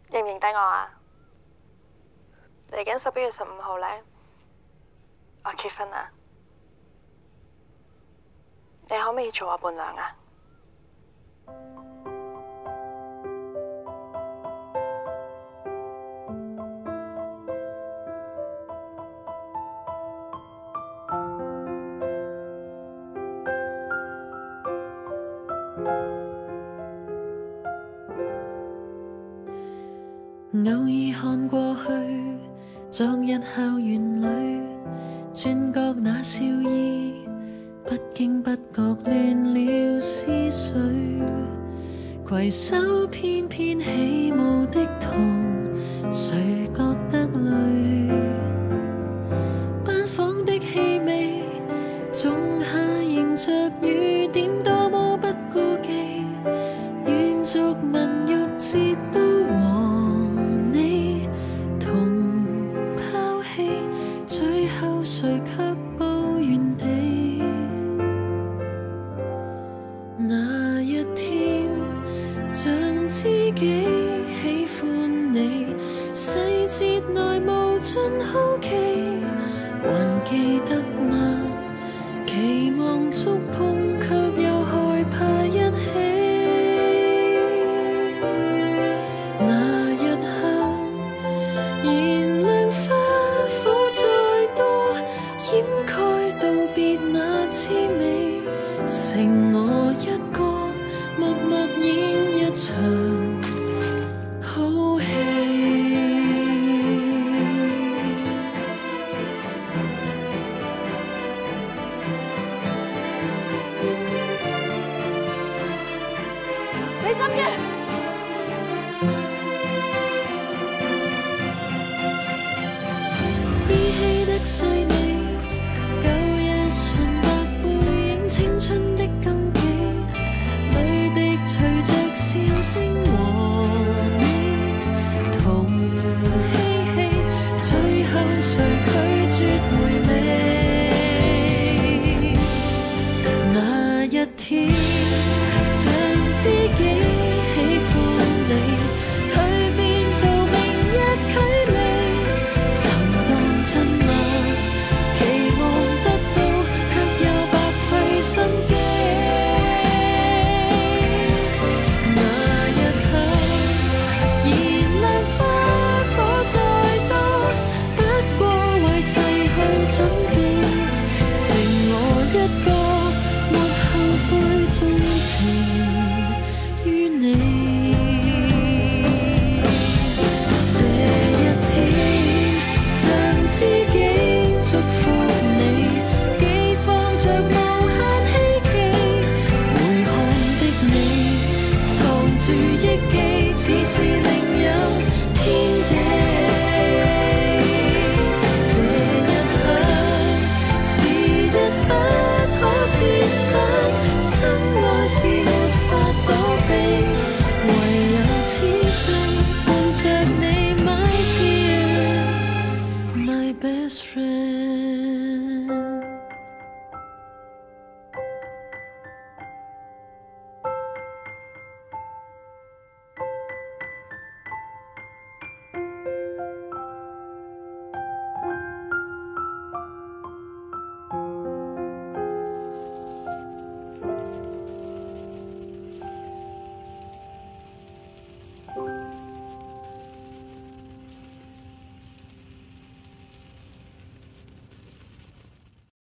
認唔認得我啊？嚟緊11月15號呢，我結婚啦，你可唔可以做我伴娘啊？ 偶爾看過去，昨日校園裏，轉角那笑意，不經不覺亂了思緒。攜手翩翩起舞的童，誰覺得累？班房的氣味，仲夏迎着雨點，多麼不顧忌，願逐文玉節都誰卻步原地？那一天，像知己喜歡你，細節內無盡好奇，還記得嗎？期望觸碰，卻又害怕一起。那日後，燃亮花火再多，掩蓋道別那滋味，剩我一個默默演一場好戲。 你心嘅依稀的細膩，舊日純白背影，青春的禁忌，裏的隨着笑聲和你同嬉戲，最後誰拒絕回味？那一天，像知己喜歡你，蛻變做明日距離，曾當真嗎？期望得到，卻又白費心機。那日後，燃亮花火再多，不過為逝去準備，剩我一個沒後悔，縱情於你。這一天，像知己祝福你，寄放着無限希冀，回看的你，藏住憶記，似是